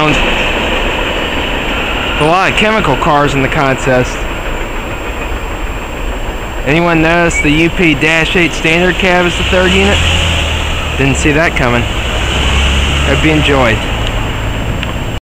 around. A lot of chemical cars in the contest. Anyone notice the UP C40-8 standard cab is the third unit? Didn't see that coming. Hope you enjoyed.